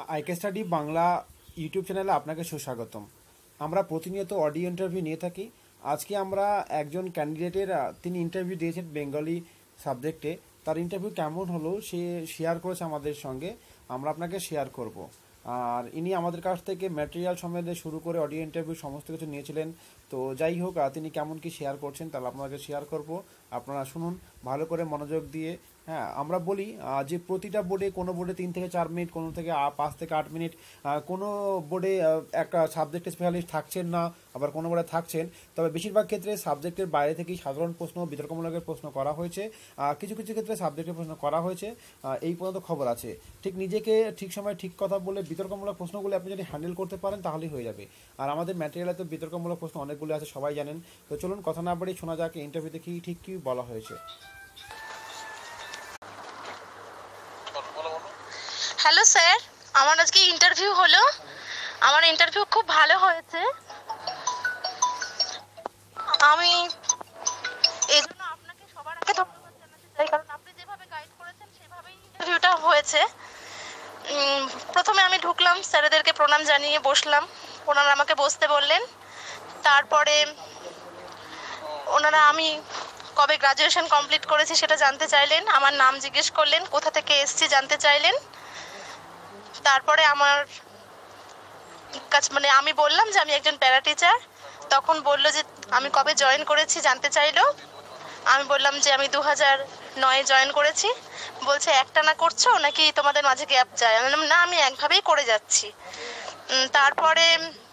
IK study Bangla YouTube চ্যানেলে আপনাকে সুস্বাগতম। আমরা প্রতিনিয়ত অডিও ইন্টারভিউ নিয়ে থাকি। আজকে আমরা একজন ক্যান্ডিডেটের তিনি ইন্টারভিউ দিয়েছেন বেঙ্গলি সাবজেক্টে। তার ইন্টারভিউ কেমন হলো সে শেয়ার করেছে আমাদের সঙ্গে, আমরা আপনাকে শেয়ার করব। আর ইনি আমাদের কাছ থেকে ম্যাটেরিয়াল সম্বন্ধে শুরু করে অডিও ইন্টারভিউ সমস্ত কিছু নিয়েছিলেন। তো যাই হোক, তিনি কেমন কি শেয়ার করছেন তাহলে আপনাকে শেয়ার করব, আপনারা শুনুন ভালো করে মনোযোগ দিয়ে। হ্যাঁ, আমরা বলি যে প্রতিটা বোর্ডে, কোনো বোর্ডে 3 থেকে 4 মিনিট, কোনো থেকে 5 থেকে 8 মিনিট, কোনো বোর্ডে একটা সাবজেক্ট স্পেশালিস্ট থাকছেন না, আবার কোনো বোর্ডে থাকছেন। তবে বেশিরভাগ ক্ষেত্রে সাবজেক্টের বাইরে থেকেই সাধারণ প্রশ্ন, বিতর্কমূলকের প্রশ্ন করা হয়েছে। কিছু কিছু ক্ষেত্রে সাবজেক্টের প্রশ্ন করা হয়েছে। এই পর্যন্ত খবর আছে। ঠিক নিজেকে ঠিক সময় ঠিক কথা বলে বিতর্কমূলক প্রশ্নগুলো আপনি যদি হ্যান্ডেল করতে পারেন তাহলেই হয়ে যাবে। আর আমাদের ম্যাটেরিয়ালে তো বিতর্কমূলক প্রশ্ন অনেকগুলো আছে, সবাই জানেন। তো চলুন কথা না বাড়িয়ে শোনা যাক ইন্টারভিউতে কি ঠিক কি বলা হয়েছে। হ্যালো স্যার, আমার আজকে ইন্টারভিউ হলো। আমার ইন্টারভিউ খুব ভালো হয়েছে। আমি এই জন্য আপনাকে সবার আগে ধন্যবাদ জানাতে চাই, কারণ আপনি যেভাবে গাইড করেছেন সেভাবেই ইন্টারভিউটা হয়েছে। প্রথমে আমি ঢুকলাম, স্যারেদেরকে প্রণাম জানিয়ে বসলাম। ওনারা আমাকে বসতে বললেন। তারপরে ওনারা আমি কবে গ্রাজুয়েশন কমপ্লিট করেছি সেটা জানতে চাইলেন, আমার নাম জিজ্ঞেস করলেন, কোথা থেকে এসেছি জানতে চাইলেন। তারপরে আমার কাছে আমি বললাম যে আমি একজন প্যারা টিচার। তখন বলল যে আমি কবে জয়েন করেছি জানতে চাইলো। আমি বললাম যে আমি 2009 জয়েন করেছি। বলছে একটানা করছো নাকি তোমাদের মাঝে গ্যাপ যায়? আমি বললাম না, আমি একভাবেই করে যাচ্ছি। তারপরে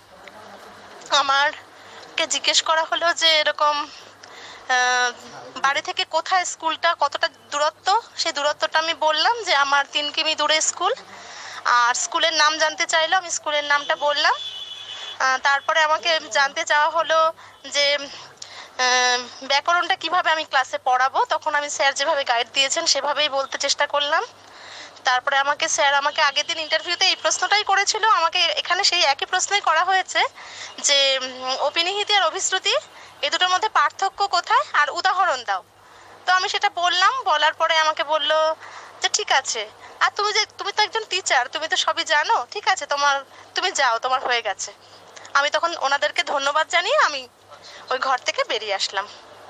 আমারকে জিজ্ঞেস করা হলো যে এরকম বাড়ি থেকে কোথায় স্কুলটা, কতটা দূরত্ব। সেই দূরত্বটা আমি বললাম যে আমার 3 কিমি দূরে স্কুল। আর স্কুলের নাম জানতে চাইলো, আমি স্কুলের নামটা বললাম। তারপরে আমাকে জানতে চাওয়া হলো যে ব্যাকরণটা কিভাবে আমি ক্লাসে পড়াবো। তখন আমি স্যার যেভাবে গাইড দিয়েছেন সেভাবেই বলতে চেষ্টা করলাম। তারপরে স্যার আমাকে আগের দিন ইন্টারভিউতে এই প্রশ্নটাই করেছিল, আমাকে এখানে সেই একই প্রশ্নই করা হয়েছে যে অপিনিহিতি আর অভিশ্রুতি এই দুটোর মধ্যে পার্থক্য কোথায় আর উদাহরণ দাও। তো আমি সেটা বললাম। বলার পরে আমাকে বলল যে ঠিক আছে, আর তুমি তো একজন টিচার, তুমি তো সবই জানো, ঠিক আছে তুমি যাও, তোমার হয়ে গেছে। আমি তখন ওনাদেরকে ধন্যবাদ জানিয়ে আমি ওই ঘর থেকে বেরিয়ে আসলাম।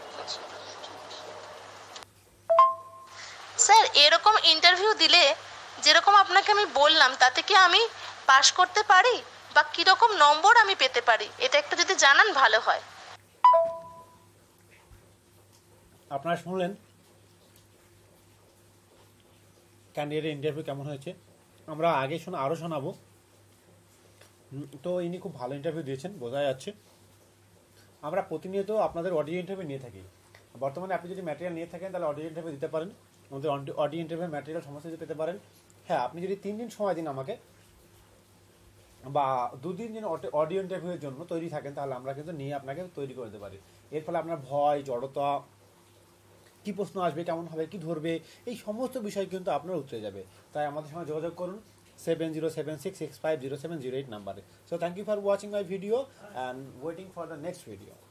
স্যার, এরকম ইন্টারভিউ দিলে যেরকম আপনাকে আমি বললাম তাতে কি আমি পাশ করতে পারি, বা কিরকম নম্বর আমি পেতে পারি, এটা একটু যদি জানান ভালো হয়। আপনারা শুনলেন ক্যান্ডিডেটের ইন্টারভিউ কেমন হয়েছে। আমরা আগে আরও শোনাবো। তো ইনি খুব ভালো ইন্টারভিউ দিয়েছেন, বোঝা যাচ্ছে। আমরা প্রতিনিয়ত আপনাদের অডিও ইন্টারভিউ নিয়ে থাকি। বর্তমানে আপনি যদি ম্যাটেরিয়াল নিয়ে থাকেন তাহলে অডিও ইন্টারভিউ দিতে পারেন, আমাদের অডিও ইন্টারভিউ ম্যাটেরিয়াল সমস্ত কিছু পেতে পারেন। হ্যাঁ, আপনি যদি 3 দিন সময় দিন আমাকে, বা 2 দিন যেন অডিও ইন্টারভিউয়ের জন্য তৈরি থাকেন, তাহলে আমরা কিন্তু নিয়ে আপনাকে তৈরি করে দিতে পারি। এর ফলে আপনার ভয়, জড়তা, কী প্রশ্ন আসবে, কেমন হবে, কী ধরবে, এই সমস্ত বিষয় কিন্তু আপনার উতরে যাবে। তাই আমাদের সঙ্গে যোগাযোগ করুন 7076650708 নাম্বারে। So thank you for watching my video and waiting for the next video.